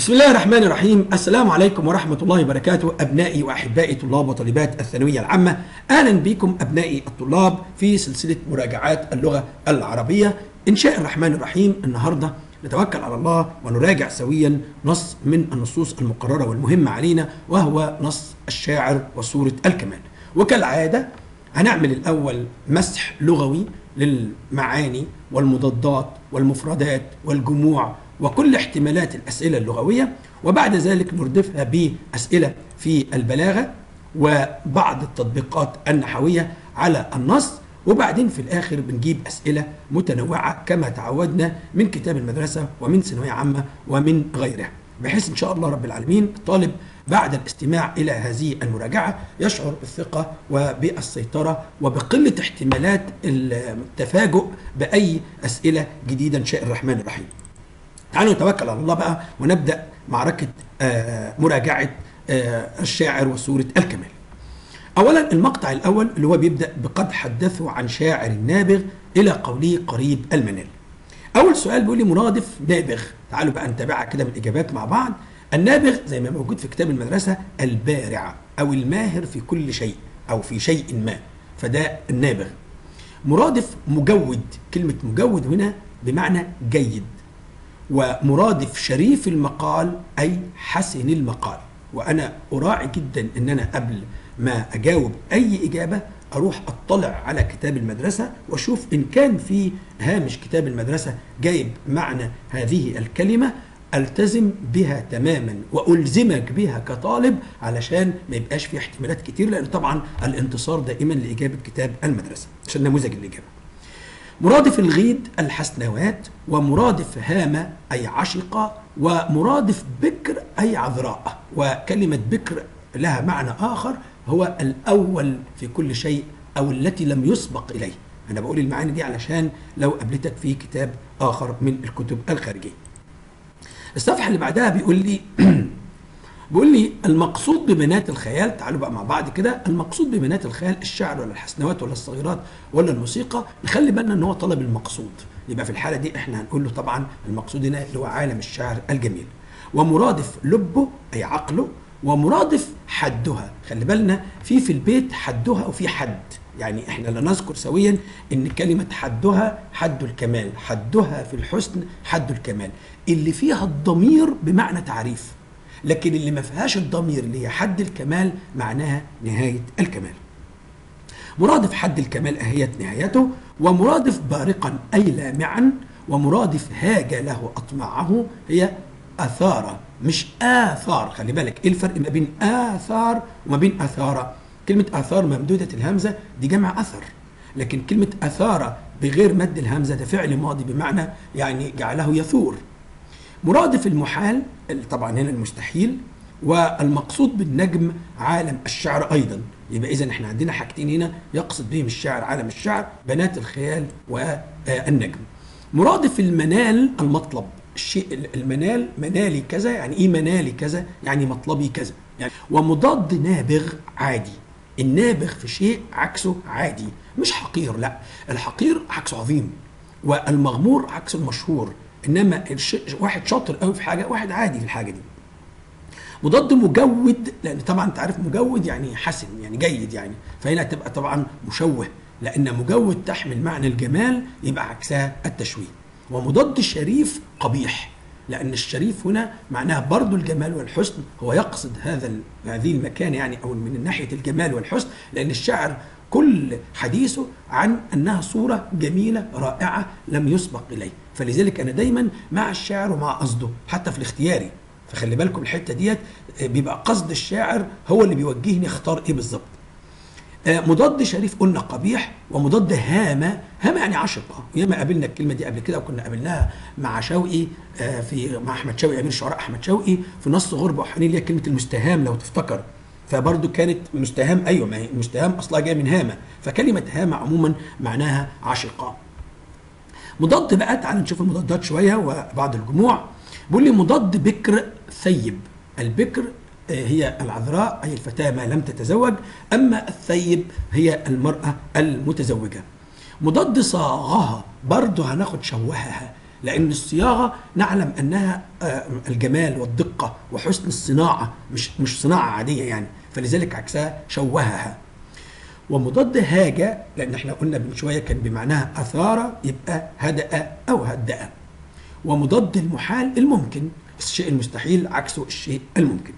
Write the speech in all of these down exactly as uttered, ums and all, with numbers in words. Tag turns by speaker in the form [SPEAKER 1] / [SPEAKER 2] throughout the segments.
[SPEAKER 1] بسم الله الرحمن الرحيم. السلام عليكم ورحمة الله وبركاته أبنائي وأحبائي طلاب وطالبات الثانوية العامة. أهلا بكم أبنائي الطلاب في سلسلة مراجعات اللغة العربية إن شاء الرحمن الرحيم. النهاردة نتوكل على الله ونراجع سويا نص من النصوص المقررة والمهمة علينا، وهو نص الشاعر وسورة الكمال. وكالعادة هنعمل الأول مسح لغوي للمعاني والمضادات والمفردات والجموع وكل احتمالات الأسئلة اللغوية، وبعد ذلك نردفها بأسئلة في البلاغة وبعض التطبيقات النحوية على النص، وبعدين في الآخر بنجيب أسئلة متنوعة كما تعودنا من كتاب المدرسة ومن ثانوية عامة ومن غيرها، بحيث إن شاء الله رب العالمين الطالب بعد الاستماع إلى هذه المراجعة يشعر بالثقة وبالسيطرة وبقلة احتمالات التفاجؤ بأي أسئلة جديدة إن شاء الرحمن الرحيم. تعالوا نتوكل على الله بقى ونبدأ معركة آه مراجعة آه الشاعر وسورة الكمال. أولا المقطع الأول اللي هو بيبدأ بقد حدثوا عن شاعر نابغ إلى قوله قريب المنال. أول سؤال بيقول لي مرادف نابغ. تعالوا بقى نتابعها كده بالإجابات مع بعض. النابغ زي ما موجود في كتاب المدرسة البارع أو الماهر في كل شيء أو في شيء ما، فده النابغ. مرادف مجود، كلمة مجود هنا بمعنى جيد. ومرادف شريف المقال أي حسن المقال. وأنا أراعي جدا أن أنا قبل ما أجاوب أي إجابة أروح أطلع على كتاب المدرسة وأشوف إن كان في هامش كتاب المدرسة جايب معنى هذه الكلمة، ألتزم بها تماما وألزمك بها كطالب علشان ما يبقاش في احتمالات كتير، لأن طبعا الانتصار دائما لإجابة كتاب المدرسة عشان نموذج الإجابة. مرادف الغيد الحسنوات، ومرادف هامة أي عشقة، ومرادف بكر أي عذراء. وكلمة بكر لها معنى آخر هو الأول في كل شيء أو التي لم يسبق إليه. أنا بقول المعاني دي علشان لو قابلتك في كتاب آخر من الكتب الخارجية. الصفحة اللي بعدها بيقول لي بيقول لي المقصود ببنات الخيال. تعالوا بقى مع بعض كده. المقصود ببنات الخيال الشعر ولا الحسنوات ولا الصغيرات ولا الموسيقى؟ نخلي بالنا ان هو طلب المقصود، يبقى في الحالة دي احنا هنقول له طبعا المقصود هنا اللي هو عالم الشعر الجميل. ومرادف لبه اي عقله، ومرادف حدها. خلي بالنا في في البيت حدها وفي حد، يعني احنا لنذكر سويا ان كلمة حدها حد الكمال، حدها في الحسن حد الكمال، اللي فيها الضمير بمعنى تعريف، لكن اللي ما فيهاش الضمير اللي هي حد الكمال معناها نهاية الكمال. مرادف حد الكمال أهيت نهايته. ومرادف بارقا أي لامعا، ومرادف هاج له أطمعه هي أثار مش آثار. خلي بالك إيه الفرق ما بين آثار وما بين أثارة؟ كلمة آثار ممدودة الهمزة دي جمع أثر، لكن كلمة أثارة بغير مد الهمزة ده فعل ماضي بمعنى يعني جعله يثور. مرادف المحال طبعا هنا المستحيل. والمقصود بالنجم عالم الشعر أيضا. يبقى إذن احنا عندنا حاجتين هنا يقصد بهم الشاعر عالم الشعر، بنات الخيال والنجم. مرادف المنال المطلب، الشيء المنال منالي كذا، يعني ايه منالي كذا؟ يعني مطلبي كذا يعني. ومضاد نابغ عادي. النابغ في شيء عكسه عادي، مش حقير، لا الحقير عكسه عظيم، والمغمور عكس المشهور، انما واحد شاطر قوي في حاجه واحد عادي في الحاجه دي. مضاد مجود، لان طبعا انت عارف مجود يعني حسن يعني جيد يعني، فهنا تبقى طبعا مشوه، لان مجود تحمل معنى الجمال يبقى عكسها التشويه. ومضاد شريف قبيح، لان الشريف هنا معناها برضو الجمال والحسن، هو يقصد هذا هذه المكان يعني او من ناحيه الجمال والحسن، لان الشاعر كل حديثه عن انها صوره جميله رائعه لم يسبق اليه، فلذلك انا دايما مع الشاعر ومع قصده حتى في الاختياري. فخلي بالكم الحته ديت بيبقى قصد الشاعر هو اللي بيوجهني اختار ايه بالظبط. مضاد شريف قلنا قبيح. ومضاد هامه، هامه يعني عشقه، وياما قابلنا الكلمه دي قبل كده وكنا قابلناها مع شوقي في مع احمد شوقي امير الشعراء احمد شوقي في نص غربه وحنين اللي هي كلمه المستهام لو تفتكر، فبرضه كانت مستهام. ايوه ما هي مستهام اصلها جايه من هامه، فكلمه هامه عموما معناها عشقه. مضاد بقى تعال نشوف المضادات شويه وبعض الجموع. بيقول لي مضاد بكر ثيب. البكر هي العذراء أي الفتاة ما لم تتزوج، أما الثيب هي المرأة المتزوجة. مضاد صاغها برضه هناخد شوهها، لأن الصياغة نعلم أنها الجمال والدقة وحسن الصناعة، مش مش صناعة عادية يعني، فلذلك عكسها شوهها. ومضاد هاجة لأن احنا قلنا من شوية كان بمعناها أثار، يبقى هدأ أو هدأ. ومضاد المحال الممكن، الشيء المستحيل عكسه الشيء الممكن.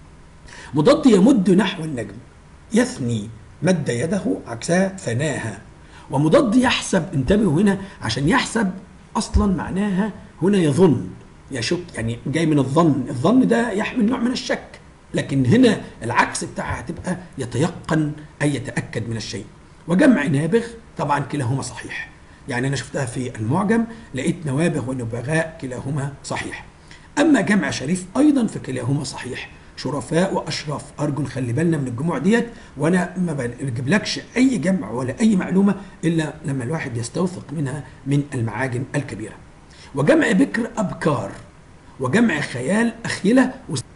[SPEAKER 1] مضاد يمد نحو النجم، يثني، مد يده عكسها ثناها. ومضاد يحسب، انتبهوا هنا عشان يحسب أصلا معناها هنا يظن، يشك، يعني جاي من الظن، الظن ده يحمل نوع من الشك، لكن هنا العكس بتاعها هتبقى يتيقن أي يتأكد من الشيء. وجمع نابغ طبعا كلاهما صحيح، يعني أنا شفتها في المعجم لقيت نوابغ ونبغاء كلاهما صحيح. أما جمع شريف أيضا فكلاهما صحيح، شرفاء وأشراف. أرجو نخلي بالنا من الجموع ديت، وأنا ما بجيبلكش أي جمع ولا أي معلومة إلا لما الواحد يستوثق منها من المعاجم الكبيرة. وجمع بكر أبكار، وجمع خيال أخيلة.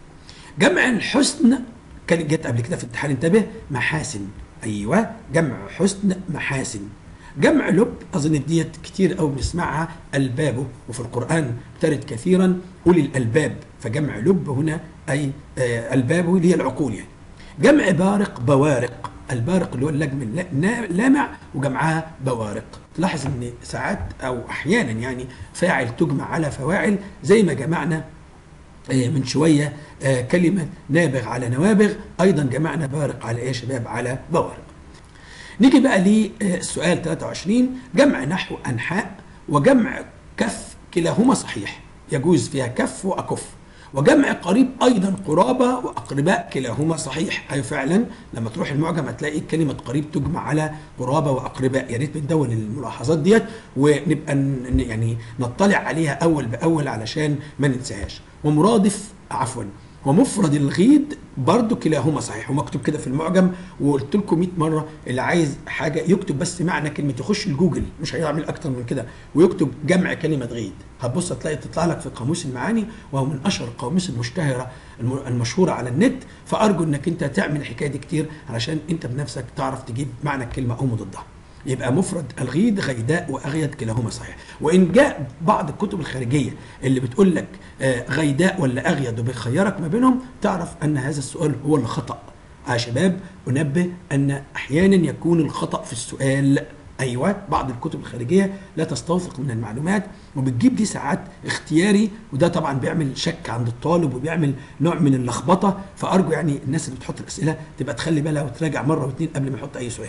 [SPEAKER 1] جمع الحسن كانت جت قبل كده في الامتحان، انتبه، محاسن. أيوه، جمع حسن محاسن. جمع لب، أظن ديت كتير قوي بنسمعها، ألبابه، وفي القرآن ترد كثيرا أولي الألباب، فجمع لب هنا أي ألبابه اللي هي العقول يعني. جمع بارق بوارق، البارق اللي هو اللجم اللامع وجمعها بوارق. تلاحظ ان ساعات او احيانا يعني فاعل تجمع على فواعل، زي ما جمعنا من شويه كلمه نابغ على نوابغ، ايضا جمعنا بارق على ايه يا شباب؟ على بوارق. نيجي بقى للسؤال ثلاثة وعشرين، جمع نحو انحاء وجمع كف كلاهما صحيح، يجوز فيها كف واكف. وجمع قريب ايضا قرابه واقرباء كلاهما صحيح. اي فعلا لما تروح المعجم هتلاقي كلمه قريب تجمع على قرابه واقرباء. يا ريت بندون الملاحظات ديت ونبقى يعني نطلع عليها اول باول علشان ما ننساهاش. ومرادف عفوا ومفرد الغيد برضو كلاهما صحيح، ومكتوب كده في المعجم، وقلت لكم مئة مره اللي عايز حاجه يكتب بس معنى كلمه، يخش الجوجل مش هيعمل اكتر من كده ويكتب جمع كلمه غيد، هتبص هتلاقي تطلع لك في قاموس المعاني، وهو من اشهر القواميس المشتهره المشهوره على النت. فارجو انك انت تعمل الحكايه دي كتير علشان انت بنفسك تعرف تجيب معنى الكلمه او مضادها. يبقى مفرد الغيد غيداء واغيد كلاهما صحيح. وان جاء بعض الكتب الخارجيه اللي بتقول لك غيداء ولا اغيد وبيخيرك ما بينهم، تعرف ان هذا السؤال هو اللي خطا. يا شباب انبه ان احيانا يكون الخطا في السؤال. ايوه، بعض الكتب الخارجيه لا تستوثق من المعلومات وبتجيب دي ساعات اختياري، وده طبعا بيعمل شك عند الطالب وبيعمل نوع من اللخبطه. فارجو يعني الناس اللي بتحط الاسئله تبقى تخلي بالها وتراجع مره واثنين قبل ما يحط اي سؤال.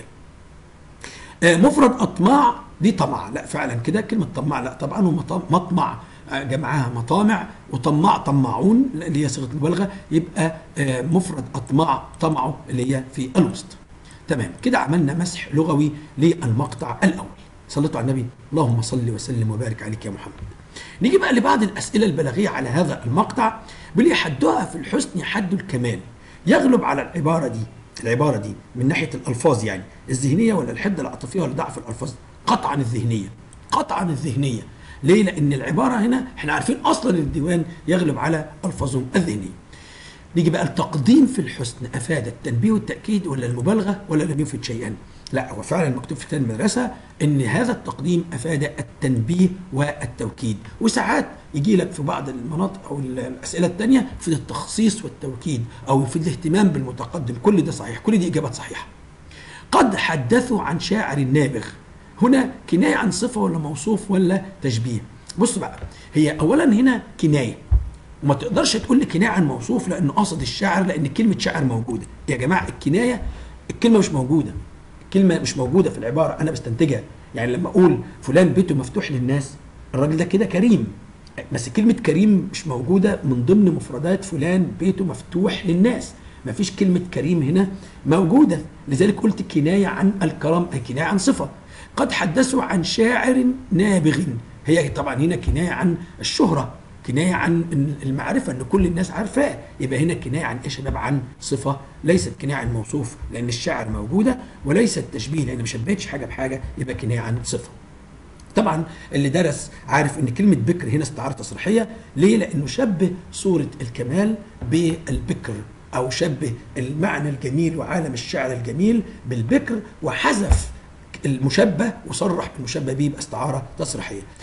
[SPEAKER 1] مفرد أطماع، دي طمع، لا فعلا كده كلمة طماع لا طبعا، ومطمع جمعها مطامع، وطماع طماعون اللي هي صيغة المبالغة، يبقى مفرد أطماع طمعه اللي هي في الوسط. تمام كده عملنا مسح لغوي للمقطع الأول. صليتوا على النبي، اللهم صل وسلم وبارك عليك يا محمد. نيجي بقى لبعض الأسئلة البلاغية على هذا المقطع. بلي حدها في الحسن حد الكمال، يغلب على العبارة دي العبارة دي من ناحية الألفاظ يعني الذهنية ولا الحدة العاطفية ولا ضعف الألفاظ؟ قطعا الذهنية، قطعا الذهنية. ليه؟ لأن العبارة هنا احنا عارفين أصلا الديوان يغلب على ألفاظهم الذهنية. نيجي بقى التقديم في الحسن، أفاد التنبيه والتأكيد ولا المبالغة ولا لم يفد شيئا؟ لا، هو فعلا مكتوب في كتاب المدرسة ان هذا التقديم افاد التنبيه والتوكيد، وساعات يجي لك في بعض المناطق او الاسئله الثانيه يفيد التخصيص والتوكيد او يفيد الاهتمام بالمتقدم. كل ده صحيح، كل دي اجابات صحيحه. قد حدثوا عن شاعر نابغ، هنا كنايه عن صفه ولا موصوف ولا تشبيه؟ بص بقى، هي اولا هنا كنايه، وما تقدرش تقول لي كنايه عن موصوف لانه قصد الشاعر، لان كلمه شاعر موجوده. يا جماعه الكنايه الكلمه مش موجوده، كلمة مش موجودة في العبارة، أنا بستنتجها. يعني لما أقول فلان بيته مفتوح للناس، الراجل ده كده كريم، بس كلمة كريم مش موجودة من ضمن مفردات فلان بيته مفتوح للناس. ما فيش كلمة كريم هنا موجودة، لذلك قلت كناية عن الكرم، أي كناية عن صفة. قد حدثوا عن شاعر نابغ، هي طبعا هنا كناية عن الشهرة، كناية عن المعرفة ان كل الناس عارفاه. يبقى هنا كناية عن ايه يا شباب؟ عن صفة، ليست كناية عن موصوف لان الشاعر موجودة، وليست تشبيه لان ما شبهتش حاجة بحاجة، يبقى كناية عن صفة. طبعا اللي درس عارف ان كلمة بكر هنا استعارة تصريحية. ليه؟ لانه شبه صورة الكمال بالبكر، او شبه المعنى الجميل وعالم الشعر الجميل بالبكر، وحذف المشبه وصرح بالمشبه به باستعارة تصريحية.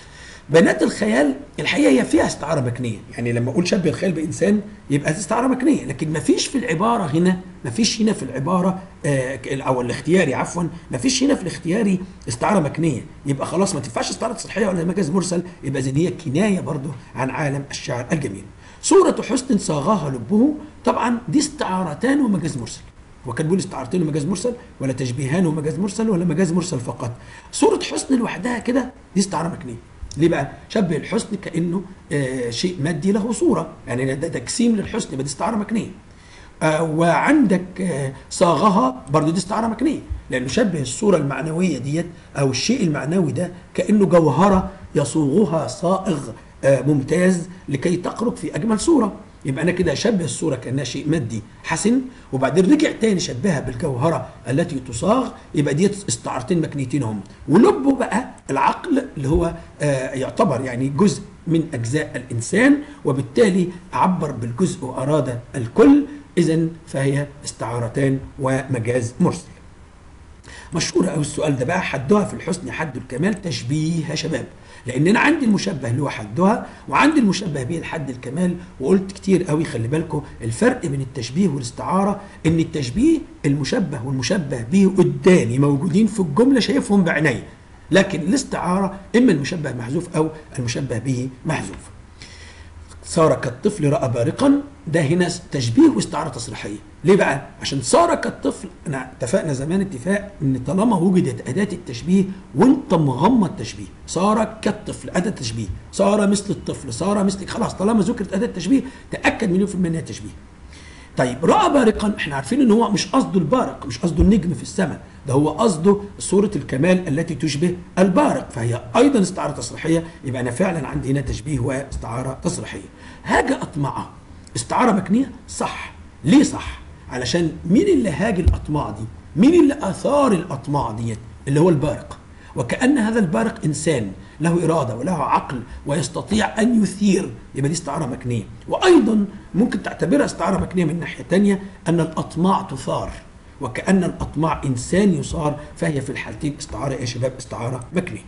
[SPEAKER 1] بيانات الخيال الحقيقه هي فيها استعاره مكنيه، يعني لما اقول شبه الخيال بانسان يبقى استعاره مكنيه، لكن ما فيش في العباره هنا، ما فيش هنا في العباره آه او الاختياري عفوا، ما فيش هنا في الاختياري استعاره مكنيه، يبقى خلاص ما تنفعش استعاره تصريحيه ولا مجاز مرسل، يبقى اذا هي كنايه برضه عن عالم الشعر الجميل. صوره حسن صاغها لبه، طبعا دي استعارتان ومجاز مرسل. وكان بيقول استعارتين ومجاز مرسل، ولا تشبيهان ومجاز مرسل، ولا مجاز مرسل فقط. صورة حسن لوحدها كده دي استعارة مكنية. ليه بقى؟ شبه الحسن كأنه آه شيء مادي له صورة، يعني ده تجسيم للحسن، يبقى دي استعارة مكنية. آه وعندك آه صاغها برضه دي استعارة مكنية، لأنه شبه الصورة المعنوية ديت أو الشيء المعنوي ده كأنه جوهرة يصوغها صائغ آه ممتاز لكي تخرج في أجمل صورة. يبقى انا كده اشبه الصوره كانها شيء مادي حسن، وبعدين رجع تاني شبهها بالجوهره التي تصاغ، يبقى ديت استعارتين مكنيتين هم. ولبه بقى العقل اللي هو آه يعتبر يعني جزء من اجزاء الانسان، وبالتالي عبر بالجزء واراد الكل، اذا فهي استعارتان ومجاز مرسل. مشهور قوي السؤال ده بقى، حدها في الحسن حد الكمال تشبيه يا شباب، لان انا عندي المشبه اللي هو حدها وعندي المشبه به الحد الكمال. وقلت كتير قوي خلي بالكم الفرق بين التشبيه والاستعاره، ان التشبيه المشبه والمشبه به قدامي موجودين في الجمله شايفهم بعيني، لكن الاستعاره اما المشبه محذوف او المشبه به محذوف. صار كالطفل راى بارقا، ده هنا تشبيه واستعاره تصريحيه. ليه بقى؟ عشان صار كالطفل، انا اتفقنا زمان اتفاق ان طالما وجدت اداه التشبيه وانت مغمض تشبيه، صار كالطفل اداه تشبيه، صار مثل الطفل، صار مثل، خلاص طالما ذكرت اداه التشبيه تاكد مليون في الميه انها تشبيه. طيب راى بارقا، احنا عارفين ان هو مش قصده البارق، مش قصده النجم في السماء، ده هو قصده صورة الكمال التي تشبه البارق، فهي ايضا استعارة تصريحية. يبقى انا فعلا عندي هنا تشبيه واستعارة تصريحية. هاجة اطمعة استعارة مكنية؟ صح. ليه صح؟ علشان مين اللي هاج الاطماع دي؟ مين اللي اثار الاطماع ديت؟ اللي هو البارق، وكأن هذا البارق انسان له إرادة وله عقل ويستطيع أن يثير، يبقى دي استعارة مكنية. وأيضا ممكن تعتبرها استعارة مكنية من ناحية تانية، أن الأطماع تثار، وكأن الأطماع إنسان يثار، فهي في الحالتين استعارة يا شباب، استعارة مكنية.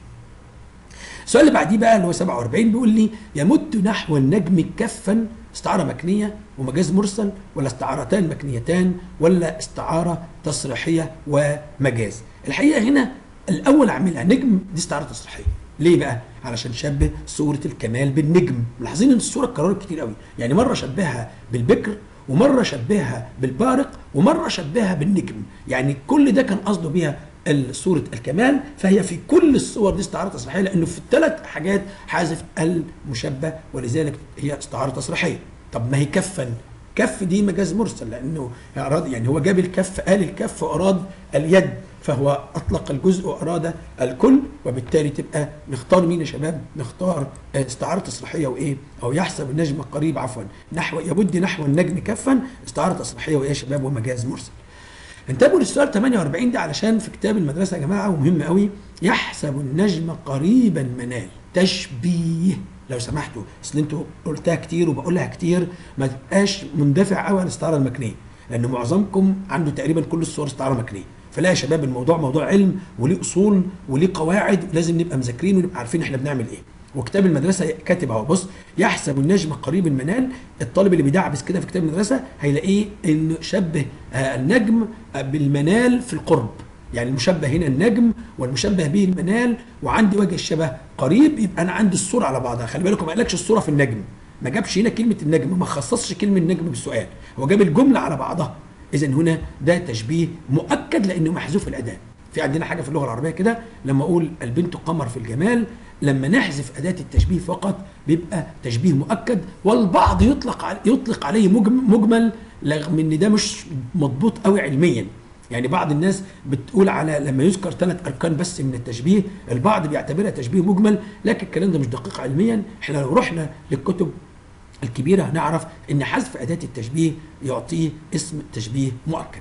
[SPEAKER 1] السؤال اللي بعديه بقى اللي هو سبعة وأربعين بيقول لي يمد نحو النجم كفا، استعارة مكنية ومجاز مرسل، ولا استعارتان مكنيتان، ولا استعارة تصريحية ومجاز؟ الحقيقة هنا الأول أعملها نجم، دي استعارة تصريحية. ليه بقى؟ علشان شبه صورة الكمال بالنجم. ملاحظين ان الصورة اتكررت كتير قوي، يعني مرة شبهها بالبكر، ومرة شبهها بالبارق، ومرة شبهها بالنجم، يعني كل ده كان قصده بيها صورة الكمال، فهي في كل الصور دي استعارة تصريحية، لأنه في الثلاث حاجات حذف المشبه، ولذلك هي استعارة تصريحية. طب ما هي كفا، كف دي مجاز مرسل، لأنه يعني هو جاب الكف، قال الكف وأراد اليد، فهو أطلق الجزء وأراد الكل، وبالتالي تبقى نختار مين يا شباب؟ نختار استعارة تصريحية وإيه؟ أو يحسب النجم قريب عفوا نحو يبد نحو النجم كفا، استعارة تصريحية وإيه يا شباب؟ ومجاز مرسل. انتبهوا للسؤال ثمانية وأربعين ده علشان في كتاب المدرسة يا جماعة ومهم قوي. يحسب النجم قريبا منال، تشبيه لو سمحتوا، اصل انتوا قلتها كتير وبقولها كتير، ما تبقاش مندفع قوي على الاستعارة المكنية، لأن معظمكم عنده تقريبا كل الصور استعارة مكنية. فلا يا شباب، الموضوع موضوع علم وليه اصول وليه قواعد، ولازم نبقى مذاكرين ونبقى عارفين احنا بنعمل ايه. وكتاب المدرسه كاتب اهو، بص، يحسب النجم قريب المنال. الطالب اللي بيدعبس كده في كتاب المدرسه هيلاقيه انه شبه النجم بالمنال في القرب، يعني المشبه هنا النجم والمشبه به المنال، وعندي وجه الشبه قريب، يبقى انا عندي الصوره على بعضها. خلي بالكم ما قالكش الصوره في النجم، ما جابش هنا كلمه النجم، ما خصصش كلمه النجم بالسؤال، هو جاب الجمله على بعضها. إذن هنا ده تشبيه مؤكد لأنه محذوف الأداة. في عندنا حاجة في اللغة العربية كده، لما أقول البنت قمر في الجمال، لما نحذف أداة التشبيه فقط بيبقى تشبيه مؤكد، والبعض يطلق يطلق عليه مجمل، رغم إن ده مش مضبوط قوي علميا. يعني بعض الناس بتقول على لما يذكر ثلاث أركان بس من التشبيه، البعض بيعتبرها تشبيه مجمل، لكن الكلام ده مش دقيق علميا. احنا لو رحنا للكتب الكبيرة هنعرف ان حذف أداة التشبيه يعطيه اسم تشبيه مؤكد.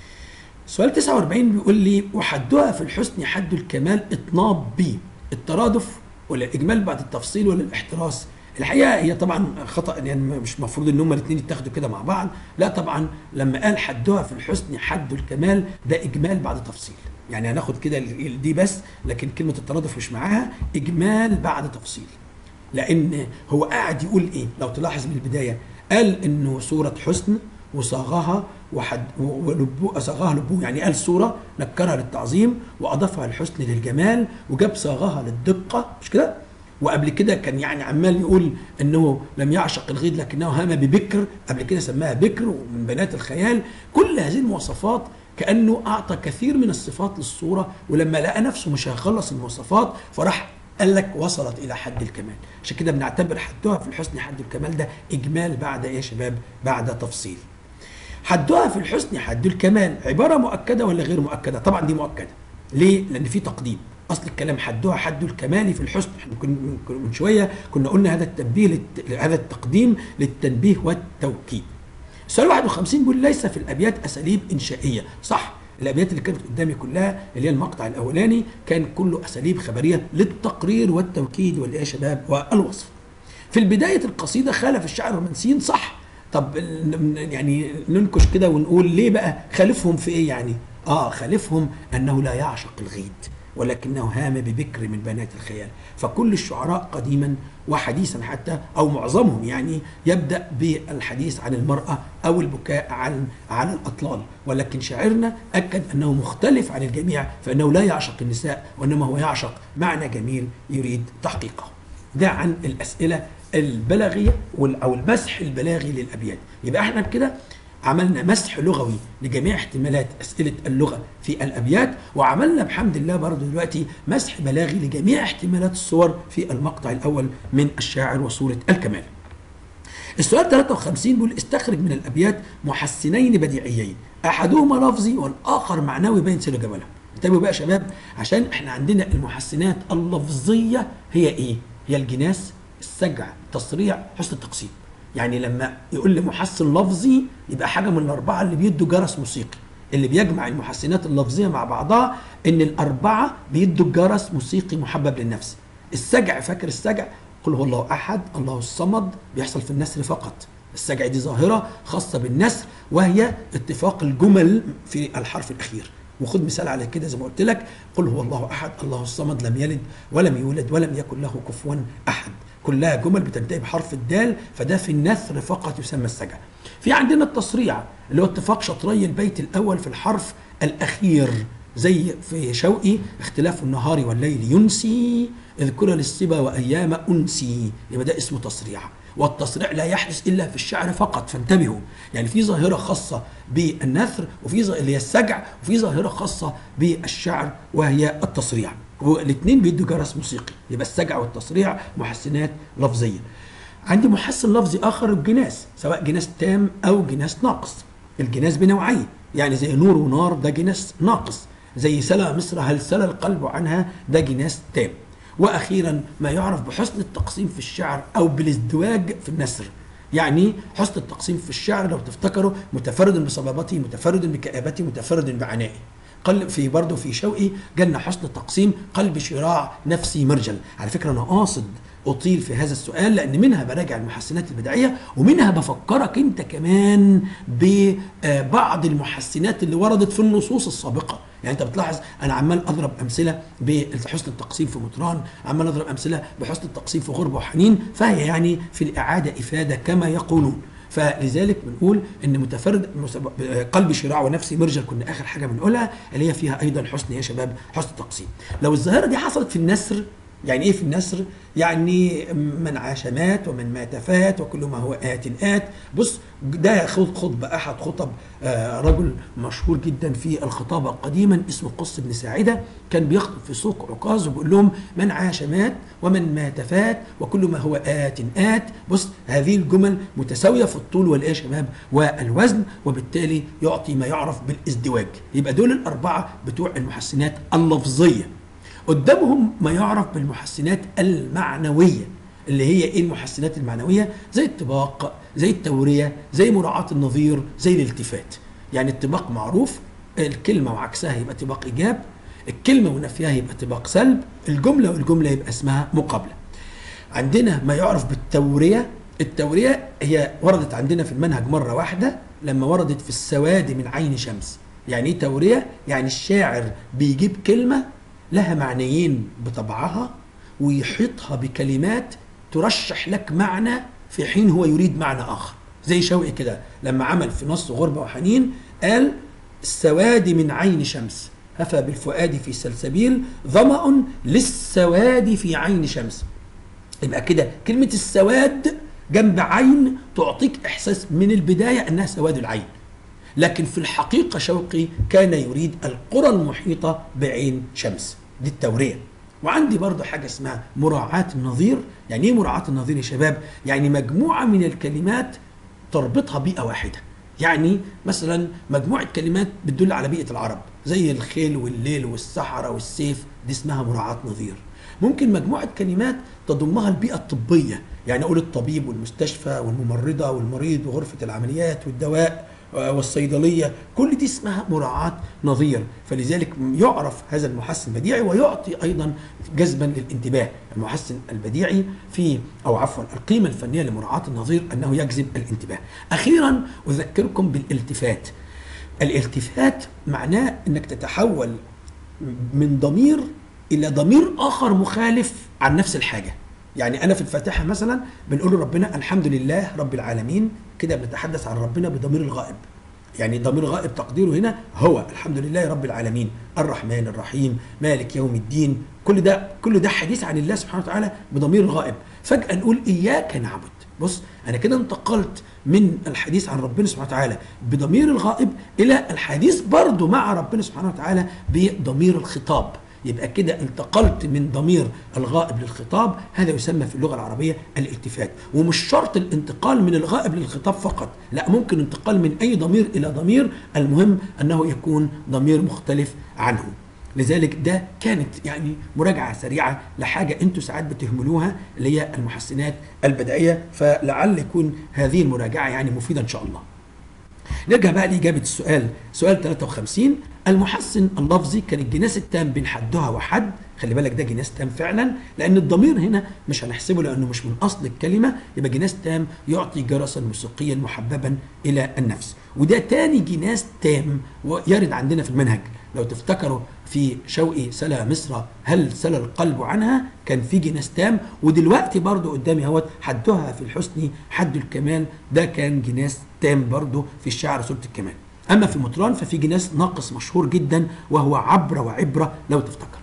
[SPEAKER 1] سؤال تسعة وأربعين بيقول لي وحدها في الحسن حد الكمال اطناب بي، الترادف ولا الإجمال بعد التفصيل ولا الاحتراس؟ الحقيقة هي طبعا خطأ، يعني مش مفروض ان هما الاثنين يتاخدوا كده مع بعض، لا طبعا لما قال حدها في الحسن حد الكمال ده إجمال بعد تفصيل، يعني هناخد كده دي بس، لكن كلمه الترادف مش معاها، اجمال بعد تفصيل. لان هو قاعد يقول ايه لو تلاحظ من البدايه، قال انه صوره حسن وصاغها وحد ولبو صاغها لبو، يعني قال صوره نكرها للتعظيم واضافها الحسن للجمال وجاب صاغها للدقه، مش كده؟ وقبل كده كان يعني عمال يقول انه لم يعشق الغيد لكنه هام ببكر، قبل كده سماها بكر ومن بنات الخيال. كل هذه المواصفات كانه اعطى كثير من الصفات للصوره، ولما لقى نفسه مش هيخلص المواصفات فراح قال لك وصلت الى حد الكمال. عشان كده بنعتبر حدها في الحسن حد الكمال ده اجمال بعد ايه يا شباب؟ بعد تفصيل. حدها في الحسن حد الكمال عباره مؤكده ولا غير مؤكده؟ طبعا دي مؤكده. ليه؟ لان في تقديم. اصل الكلام حدها حد الكمال في الحسن، احنا من شويه كنا قلنا هذا التنبيه للت... هذا التقديم للتنبيه والتوكيد. السؤال واحد وخمسين بيقول ليس في الابيات اساليب انشائيه. صح، الابيات اللي كانت قدامي كلها اللي هي المقطع الاولاني كان كله اساليب خبريه للتقرير والتوكيد والايه يا شباب والوصف. في البدايه القصيده خالف الشاعر الرومانسيين. صح. طب يعني ننكش كده ونقول ليه بقى خالفهم في ايه يعني؟ اه خالفهم انه لا يعشق الغيد ولكنه هام ببكر من بنات الخيال. فكل الشعراء قديما وحديثا حتى او معظمهم يعني يبدا بالحديث عن المراه او البكاء عن على الاطلال، ولكن شاعرنا اكد انه مختلف عن الجميع، فانه لا يعشق النساء وانما هو يعشق معنى جميل يريد تحقيقه. ده عن الاسئله البلاغيه او المسح البلاغي للابيات. يبقى احنا كده عملنا مسح لغوي لجميع احتمالات أسئلة اللغة في الأبيات، وعملنا بحمد الله برضو دلوقتي مسح بلاغي لجميع احتمالات الصور في المقطع الأول من الشاعر وصورة الكمال. السؤال ثلاثة وخمسين بيقول استخرج من الأبيات محسنين بديعيين أحدهما لفظي والآخر معنوي بين سر جمالهم. انتبهوا بقى يا شباب، عشان احنا عندنا المحسنات اللفظية هي إيه؟ هي الجناس، السجع، التصريع، حسن التقسيم. يعني لما يقول لي محسن لفظي يبقى حاجه من الاربعه اللي بيدوا جرس موسيقي. اللي بيجمع المحسنات اللفظيه مع بعضها ان الاربعه بيدوا جرس موسيقي محبب للنفس. السجع، فاكر السجع؟ قل هو الله احد الله الصمد، بيحصل في النثر فقط. السجع دي ظاهره خاصه بالنثر وهي اتفاق الجمل في الحرف الاخير. وخد مثال على كده زي ما قلت لك، قل هو الله احد الله الصمد لم يلد ولم يولد ولم يكن له كفوا احد. كلها جمل بتنتهي بحرف الدال، فده في النثر فقط يسمى السجع. في عندنا التصريع اللي هو اتفاق شطري البيت الاول في الحرف الاخير، زي في شوقي اختلاف النهار والليل ينسي اذكر للصبا وايام انسي، يبقى ده اسمه تصريع. والتصريع لا يحدث الا في الشعر فقط، فانتبهوا. يعني في ظاهره خاصه بالنثر وفي اللي هي السجع، وفي ظاهره خاصه بالشعر وهي التصريع، والاثنين بيدوا جرس موسيقي. يبقى السجع والتصريع محسنات لفظيه. عندي محسن لفظي اخر الجناس، سواء جناس تام او جناس ناقص. الجناس بنوعين، يعني زي نور ونار ده جناس ناقص، زي سلا مصر هل سلا القلب عنها ده جناس تام. واخيرا ما يعرف بحسن التقسيم في الشعر او بالازدواج في النثر. يعني حسن التقسيم في الشعر لو تفتكروا متفرد بصبابته، متفرد بكآبته، متفرد بعنائه. قلب في برضه في شوقي جالنا حسن التقسيم قلب شراع نفسي مرجل. على فكره انا قاصد اطيل في هذا السؤال لان منها براجع المحسنات البديعيه ومنها بفكرك انت كمان ببعض المحسنات اللي وردت في النصوص السابقه. يعني انت بتلاحظ انا عمال اضرب امثله بحسن التقسيم في مطران، عمال اضرب امثله بحسن التقسيم في غربه وحنين، فهي يعني في الاعاده افاده كما يقولون. فلذلك بنقول ان متفرد قلب شراع ونفسي مرجل كنا اخر حاجه بنقولها اللي هي فيها ايضا حسن يا شباب حسن التقسيم. لو الظاهره دي حصلت في النثر، يعني ايه في النثر؟ يعني من عاش مات ومن مات فات وكل ما هو آت آت. بص ده خطبه احد خطب رجل مشهور جدا في الخطابه قديما اسمه قص بن ساعده، كان بيخطب في سوق عكاظ وبيقول لهم من عاش مات ومن مات فات وكل ما هو آت آت. بص هذه الجمل متساويه في الطول والايه يا شباب والوزن، وبالتالي يعطي ما يعرف بالازدواج. يبقى دول الاربعه بتوع المحسنات اللفظيه. قدامهم ما يعرف بالمحسنات المعنوية، اللي هي ايه المحسنات المعنوية؟ زي الطباق، زي التورية، زي مراعاة النظير، زي الالتفات. يعني الطباق معروف، الكلمة وعكسها يبقى طباق إيجاب، الكلمة ونفيها يبقى طباق سلب، الجملة والجملة يبقى اسمها مقابلة. عندنا ما يعرف بالتورية. التورية هي وردت عندنا في المنهج مرة واحدة لما وردت في السواد من عين شمس. يعني ايه تورية؟ يعني الشاعر بيجيب كلمة لها معنيين بطبعها ويحيطها بكلمات ترشح لك معنى في حين هو يريد معنى آخر. زي شوقي كده لما عمل في نص غربة وحنين قال: السواد من عين شمس هفى بالفؤاد في سلسبيل ظمأ للسواد في عين شمس. يبقى كده كلمة السواد جنب عين تعطيك إحساس من البداية أنها سواد العين، لكن في الحقيقة شوقي كان يريد القرى المحيطة بعين شمس. دي التورية. وعندي برضه حاجة اسمها مراعاة النظير. يعني ايه مراعاة النظير يا شباب؟ يعني مجموعة من الكلمات تربطها بيئة واحدة. يعني مثلا مجموعة كلمات بتدل على بيئة العرب زي الخيل والليل والصحراء والسيف، دي اسمها مراعاة نظير. ممكن مجموعة كلمات تضمها البيئة الطبية، يعني أقول الطبيب والمستشفى والممرضة والمريض وغرفة العمليات والدواء والصيدلية، كل دي اسمها مراعاة نظير. فلذلك يعرف هذا المحسن البديعي ويعطي أيضا جذبا للانتباه. المحسن البديعي في أو عفوا القيمة الفنية لمراعاة النظير أنه يجذب الانتباه. أخيرا أذكركم بالالتفات. الالتفات معناه أنك تتحول من ضمير إلى ضمير آخر مخالف عن نفس الحاجة. يعني أنا في الفاتحة مثلا بنقول لربنا الحمد لله رب العالمين، كده بنتحدث عن ربنا بضمير الغائب. يعني ضمير غائب تقديره هنا هو الحمد لله رب العالمين الرحمن الرحيم مالك يوم الدين. كل ده كل ده حديث عن الله سبحانه وتعالى بضمير غائب. فجأة نقول إياك نعبد. بص أنا كده انتقلت من الحديث عن ربنا سبحانه وتعالى بضمير الغائب إلى الحديث برضه مع ربنا سبحانه وتعالى بضمير الخطاب. يبقى كده انتقلت من ضمير الغائب للخطاب. هذا يسمى في اللغة العربية الالتفات. ومش شرط الانتقال من الغائب للخطاب فقط، لا، ممكن انتقال من أي ضمير إلى ضمير، المهم أنه يكون ضمير مختلف عنه. لذلك ده كانت يعني مراجعة سريعة لحاجة انتوا ساعات بتهملوها اللي هي المحسنات البديعية، فلعل يكون هذه المراجعة يعني مفيدة إن شاء الله. نرجع بقى لإجابة السؤال، سؤال ثلاثة وخمسين. المحسن اللفظي كان الجناس التام بين حدها وحد. خلي بالك ده جناس تام فعلا، لأن الضمير هنا مش هنحسبه لأنه مش من أصل الكلمة. يبقى جناس تام يعطي جرسا موسيقيا محببا إلى النفس. وده تاني جناس تام ويرد عندنا في المنهج. لو تفتكروا في شوقي سلا مصر هل سلا القلب عنها، كان في جناس تام. ودلوقتي برضو قدامي اهوت حدها في الحسن حد الكمال، ده كان جناس تام برضو في الشعر سورة الكمال. أما في مطران ففي جناس ناقص مشهور جدا وهو عبرة وعبرة لو تفتكر.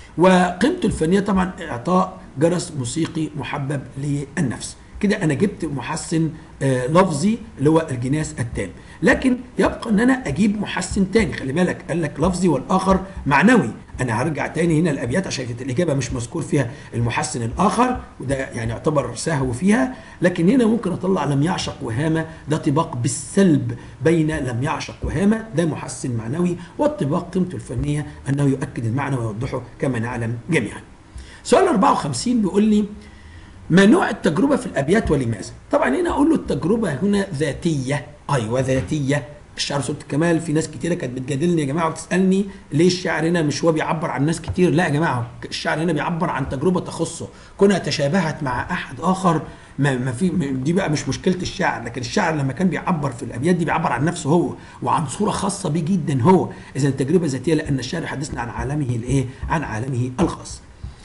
[SPEAKER 1] وقيمته الفنية طبعا إعطاء جرس موسيقي محبب للنفس. كده أنا جبت محسن آه لفظي اللي هو الجناس التام. لكن يبقى ان انا اجيب محسن تاني. خلي بالك قال لك لفظي والاخر معنوي. انا هرجع تاني هنا الابيات عشان كانت الاجابه مش مذكور فيها المحسن الاخر، وده يعني يعتبر سهو فيها. لكن هنا ممكن اطلع لم يعشق وهامه، ده طباق بالسلب بين لم يعشق وهامه، ده محسن معنوي. والطباق قيمته الفنيه انه يؤكد المعنى ويوضحه كما نعلم جميعا. سؤال أربعة وخمسين بيقول لي ما نوع التجربه في الابيات ولماذا؟ طبعا هنا اقول له التجربه هنا ذاتيه. ايوه ذاتيه. الشعر سورة الكمال في ناس كتيره كانت بتجادلني يا جماعه وتسالني ليه الشعر هنا مش هو بيعبر عن ناس كتير؟ لا يا جماعه، الشعر هنا بيعبر عن تجربه تخصه، كونها تشابهت مع احد اخر ما ما في دي بقى مش مشكله الشاعر. لكن الشاعر لما كان بيعبر في الابيات دي بيعبر عن نفسه هو وعن صوره خاصه بيه جدا هو. اذا التجربه ذاتيه لان الشاعر يحدثنا عن عالمه الايه؟ عن عالمه الخاص.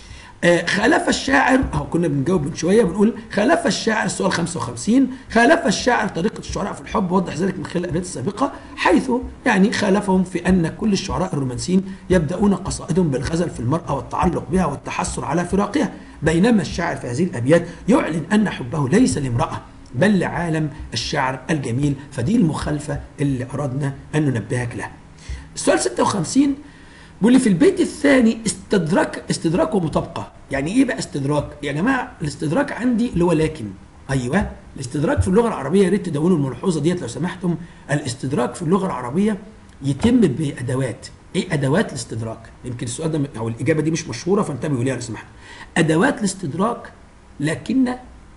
[SPEAKER 1] آه خالف الشاعر، اهو كنا بنجاوب من شويه بنقول خالف الشاعر. السؤال خمسة وخمسين. خالف الشاعر طريقه الشعراء في الحب، وضح ذلك من خلال الابيات السابقه، حيث يعني خالفهم في ان كل الشعراء الرومانسيين يبداون قصائدهم بالغزل في المراه والتعلق بها والتحسر على فراقها، بينما الشاعر في هذه الابيات يعلن ان حبه ليس لامراه بل لعالم الشعر الجميل. فدي المخالفه اللي اردنا ان ننبهك لها. السؤال ستة وخمسين بيقول لي في البيت الثاني استدراك استدراك ومطابقه. يعني ايه بقى استدراك؟ يا جماعه الاستدراك عندي اللي هو لكن. ايوه الاستدراك في اللغه العربيه، يا ريت تدونوا الملحوظه ديت لو سمحتم. الاستدراك في اللغه العربيه يتم بادوات. ايه ادوات الاستدراك؟ يمكن السؤال ده او الاجابه دي مش مشهوره فانتبهوا ليها لو سمحتم. ادوات الاستدراك لكن،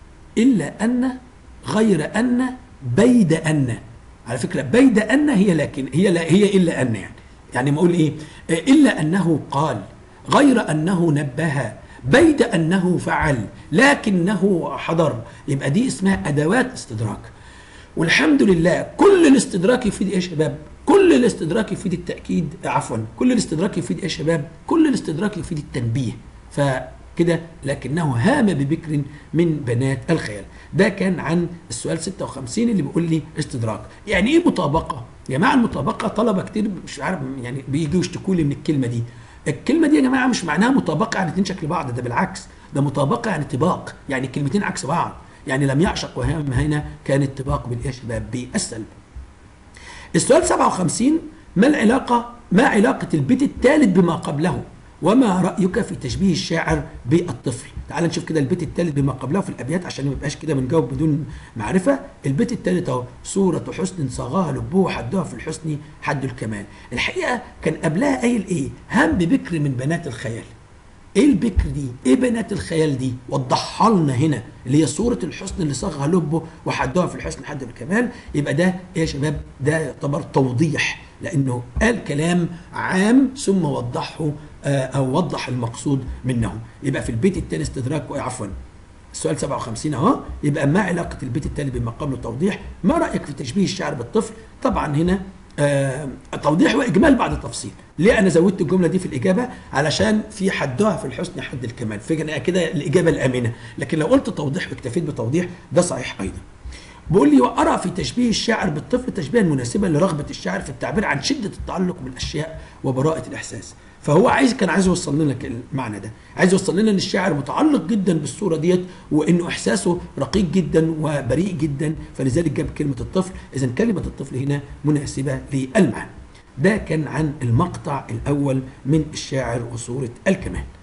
[SPEAKER 1] الا ان، غير ان، بيد ان. على فكره بيد ان هي لكن، هي لا هي الا ان. يعني يعني ما اقول ايه؟ الا انه قال، غير انه نبه، بيد انه فعل، لكنه حضر. يبقى دي اسمها ادوات استدراك. والحمد لله كل الاستدراك يفيد ايه يا شباب؟ كل كل الاستدراك يفيد التأكيد، عفوا كل الاستدراك يفيد ايه يا شباب؟ كل الاستدراك يفيد التنبيه. فكده لكنه هام ببكر من بنات الخيال. ده كان عن السؤال ستة وخمسين اللي بيقول لي استدراك. يعني ايه مطابقة؟ يا جماعة المطابقة طلبة كتير مش عارف يعني بييجوا يشتكوا لي من الكلمة دي. الكلمة دي يا جماعة مش معناها مطابقة يعني اتنين شكل بعض، ده بالعكس، ده مطابقة يعني طباق، يعني كلمتين عكس بعض. يعني لم يعشق وهم هنا كان الطباق بالايه يا شباب؟ بالسلب. السؤال سبعة وخمسين، ما العلاقة ما علاقة البيت الثالث بما قبله؟ وما رأيك في تشبيه الشاعر بالطفل؟ تعال نشوف كده البيت الثالث بما قبله في الأبيات عشان ما يبقاش كده بنجاوب بدون معرفة. البيت الثالث اهو، صورة حسن صاغها لبه حدها في الحسن حد الكمال. الحقيقة كان قبلها قايل ايه؟ هم ببكر من بنات الخيال. ايه البكر دي؟ ايه بنات الخيال دي؟ وضحها لنا هنا اللي هي صورة الحسن اللي صاغها لبه وحدها في الحسن حد الكمال. يبقى ده ايه يا شباب؟ ده يعتبر توضيح، لانه قال كلام عام ثم وضحه او وضح المقصود منه. يبقى في البيت التالي استدراك، عفوا السؤال سبعة وخمسين اهو. يبقى ما علاقة البيت التالي بما قبله؟ توضيح. ما رأيك في تشبيه الشعر بالطفل؟ طبعا هنا آه توضيح واجمال بعد التفصيل. ليه انا زودت الجمله دي في الاجابه؟ علشان في حدها في الحسن حد الكمال، فكده كده الاجابه الامنه. لكن لو قلت توضيح واكتفيت بتوضيح ده صحيح ايضا. بيقول لي وارى في تشبيه الشاعر بالطفل تشبيها مناسبا لرغبه الشاعر في التعبير عن شده التعلق بالاشياء وبراءه الاحساس. فهو عايز كان عايز يوصل لنا المعنى ده، عايز يوصل لنا ان الشاعر متعلق جدا بالصوره ديت وانه احساسه رقيق جدا وبريء جدا، فلذلك جاب كلمه الطفل. اذا كلمه الطفل هنا مناسبه للمعنى. ده كان عن المقطع الاول من الشاعر وصوره الكمال.